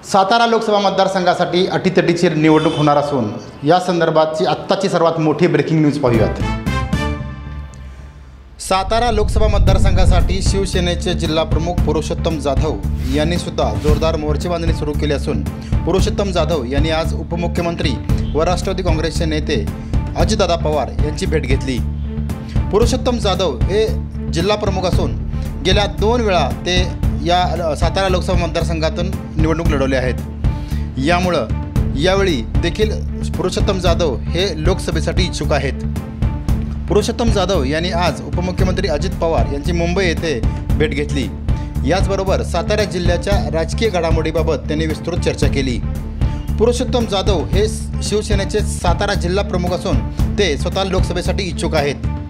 सातारा लोकसभा मतदारसंघासाठी अटीतटीची निवडणूक होणार असून या संदर्भातची आत्ताची सर्वात मोठी ब्रेकिंग न्यूज पाहूयात। सातारा लोकसभा मतदारसंघासाठी शिवसेनेचे जिल्हाप्रमुख पुरुषोत्तम जाधव यांनी सुद्धा जोरदार मोर्चेबांधणी सुरू केली असून पुरुषोत्तम जाधव यांनी आज उपमुख्यमंत्री व राष्ट्रवादी काँग्रेसचे नेते अजितदादा पवार यांची भेट घेतली। पुरुषोत्तम जाधव हे जिल्हाप्रमुख असून गेल्या 2 वेळा ते या सातारा लोकसभा मतदारसंघातून निवडणूक लढवले आहेत। यामुळं यावेळी देखील पुरुषोत्तम जाधव हे लोकसभेसाठी इच्छुक आहेत। पुरुषोत्तम जाधव यांनी आज उपमुख्यमंत्री अजित पवार यांची मुंबई येथे भेट घेतली। याचबरोबर सातारा जिल्ह्याच्या राजकीय घडामोडीबाबत त्यांनी विस्तृत चर्चा केली। पुरुषोत्तम जाधव हे शिवसेनेचे सातारा जिल्हा प्रमुख असून ते स्वतः लोकसभेसाठी इच्छुक आहेत।